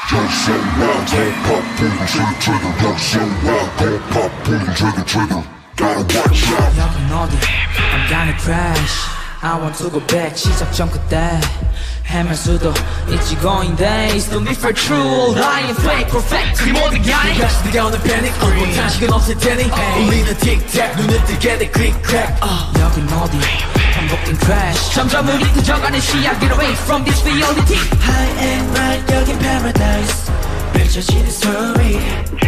여긴 어디 I'm gonna crash I want to go back 시작 전 그때 헤맬 수도 있지 going days No need for true lying fake perfect 이 모든 게 아니 다시 네가 오는 panic 얼굴 탄식은 없을 테니 울리는 tic-tac 눈을 뜨게 돼 click crack 여긴 어디 반복된 crash 점점 우리 그져가는 시야 Get away from this reality High and right 여긴 paradise 펼쳐지는 story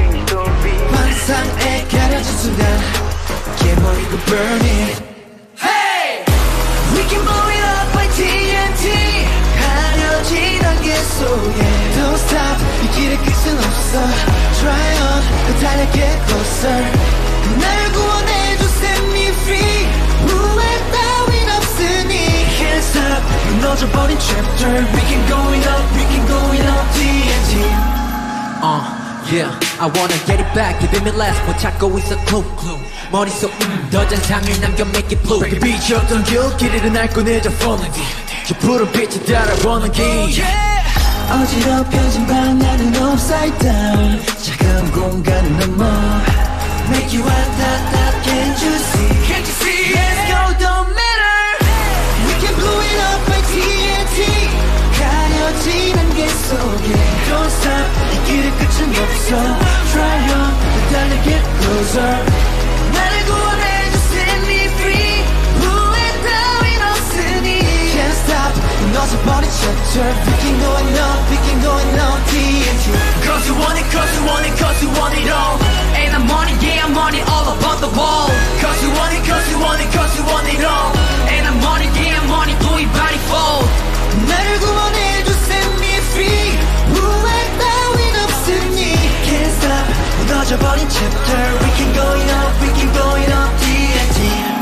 환상에 가려진 순간 깨버리고 burn it Hey! We can blow it up by TNT 가려진 안개 속에 Don't stop 이 길의 끝은 없어 Try on 더 달려 get closer 날 구원해줘 set me free 후회 따윈 없으니 Can't stop 무너져버린 chapter We can going up, we can going up TNT Yeah, I wanna get it back Give me last 못 찾고 있어 clue 머릿속 더 잔상을 남겨 make it blue 비쳤던 길길이를 날 꺼내줘 falling 저 푸른 빛이 따라오는 길 어지럽혀진 방향은 upside down 차가운 공간을 넘어 Make you hot, hot, hot Can't you see? Can't you see? Let's go, don't matter We can blow it up by TNT 가려진 안개 속에 Don't stop 이 길의 끝은 없어 Try on 더 달려 get closer 나를 구원해줘 set me free 후회 따윈 없으니 Can't stop 무너져버린 chapter We can going up, we can going up TNT Cause you want it, cause you want it, cause you want it all And I'm on it, yeah I'm on it all up on the wall Cause you want it, cause you want it, cause you want it all And I'm on it, yeah I'm on it, do it by default 나를 구원해줘 set me free 후회 따윈 없으니 Can't stop 무너져버린 chapter We can going up, we can going up TNT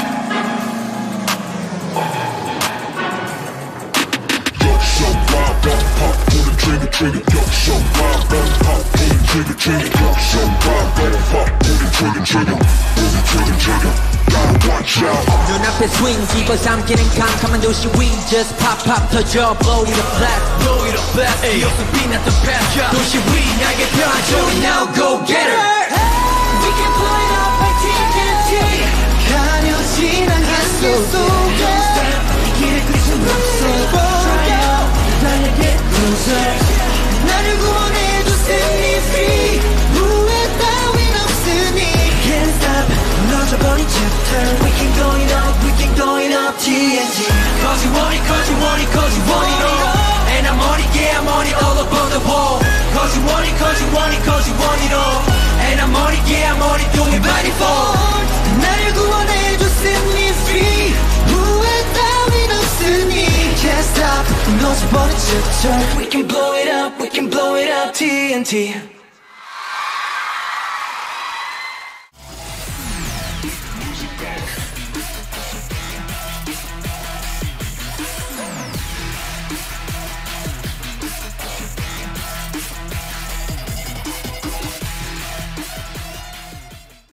눈앞에 swing 집어삼키는 캄캄한 도시 위 Just pop pop 터져 blow it up blast blow it up blast 기억속 빛났던 past 도시 위 날개 펴줘 now go get her We can blow it up by TNT 가려진 안개 속에 이 길의 끝은 없어 Try out 달려 get closer 나를 구원해줘 set me free 후회 따윈 없으니 Can't stop 무너져버린 chapter We can going up, we can going up TNT Cause you want it, cause you want it, cause you want it all And I'm on it, yeah I'm on it all up on the wall Cause you want it, cause you want it, cause you want it all And I'm on it, yeah I'm on it, do it by default 나를 구원해줘 set me free 후회 따윈 없으니 Can't stop 무너져버린 chapter We can blow it up, we can blow it up TNT